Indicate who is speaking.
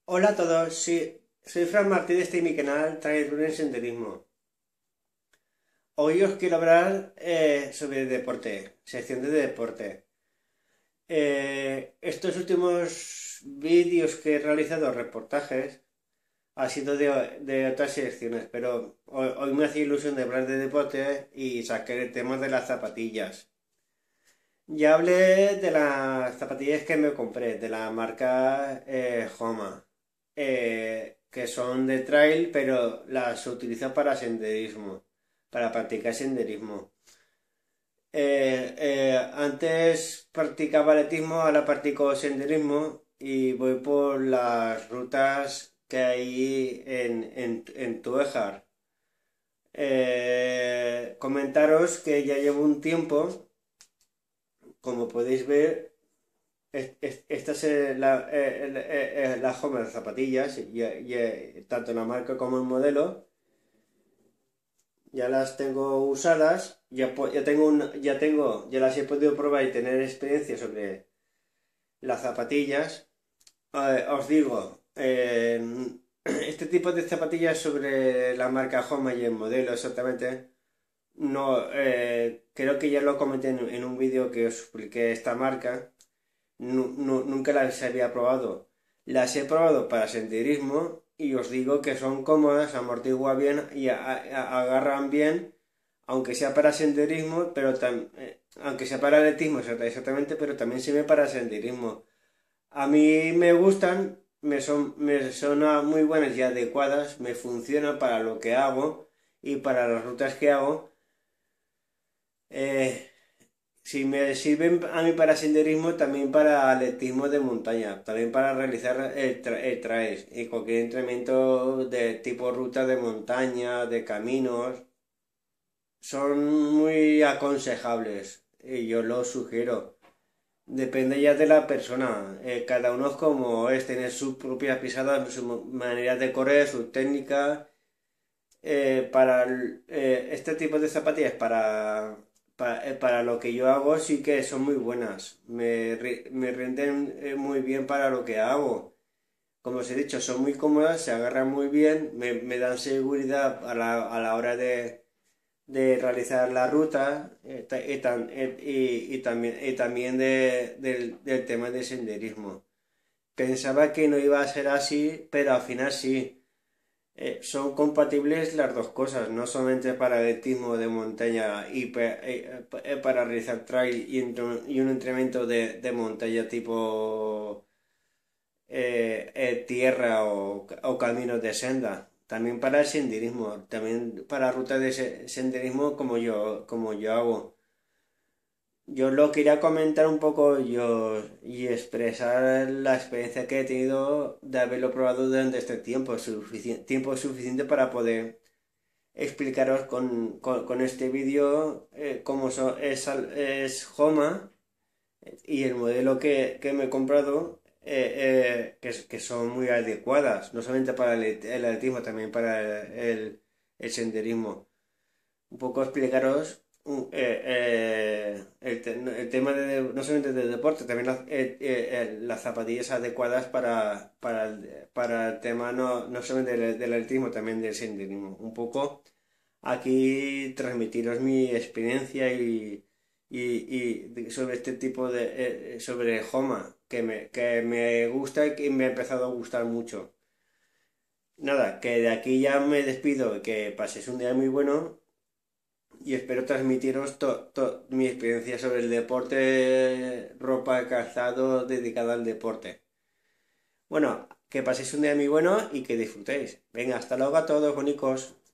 Speaker 1: Hola a todos, sí, soy Fran Martí de mi canal Trail Running Senderismo. Hoy os quiero hablar sobre deporte, sección de deporte. Estos últimos vídeos que he realizado, reportajes, ha sido de otras secciones, pero hoy me hacía ilusión de hablar de deporte y saqué el tema de las zapatillas. Ya hablé de las zapatillas que me compré, de la marca Homa, que son de trail, pero las utilizo para senderismo, para practicar senderismo. Antes practicaba atletismo, ahora practico senderismo y voy por las rutas que hay en Tuejar. Comentaros que ya llevo un tiempo, como podéis ver. Esta es la Homer de zapatillas, tanto la marca como el modelo. Ya las tengo usadas, ya las he podido probar y tener experiencia sobre las zapatillas. Os digo, este tipo de zapatillas sobre la marca Homa y el modelo exactamente, no, creo que ya lo comenté en un vídeo que os expliqué esta marca. Nunca las había probado. Las he probado para senderismo y os digo que son cómodas, amortiguan bien y agarran bien, aunque sea para senderismo, aunque sea para atletismo exactamente, pero también sirve para senderismo. A mí me gustan, me son muy buenas y adecuadas, me funcionan para lo que hago y para las rutas que hago. Eh, Si me sirven a mí para senderismo, también para atletismo de montaña, también para realizar el trail y cualquier entrenamiento de tipo ruta de montaña, de caminos, son muy aconsejables y yo lo sugiero. Depende ya de la persona, cada uno es como es, tiene sus propias pisadas, su manera de correr, sus técnicas. Este tipo de zapatillas para lo que yo hago sí que son muy buenas. Me rinden muy bien para lo que hago. Como os he dicho, son muy cómodas, se agarran muy bien, me dan seguridad a la hora de realizar la ruta y también del tema de senderismo. Pensaba que no iba a ser así, pero al final sí. Son compatibles las dos cosas, no solamente para atletismo de montaña y para realizar trail y un entrenamiento de montaña tipo tierra o caminos de senda. También para el senderismo, también para rutas de senderismo como yo hago. Yo lo quería comentar un poco yo y expresar la experiencia que he tenido de haberlo probado durante este tiempo, tiempo suficiente para poder explicaros con este vídeo cómo es Homa y el modelo que me he comprado, que son muy adecuadas, no solamente para el atletismo, también para el senderismo. Un poco explicaros el tema no solamente del deporte, también las zapatillas adecuadas para el tema no solamente del atletismo, también del senderismo. Un poco aquí transmitiros mi experiencia y sobre este tipo sobre Homa, que me gusta y que me ha empezado a gustar mucho. Nada, que de aquí ya me despido, que paséis un día muy bueno y espero transmitiros mi experiencia sobre el deporte, ropa, calzado dedicado al deporte. Bueno, que paséis un día muy bueno y que disfrutéis. Venga, hasta luego a todos, bonicos.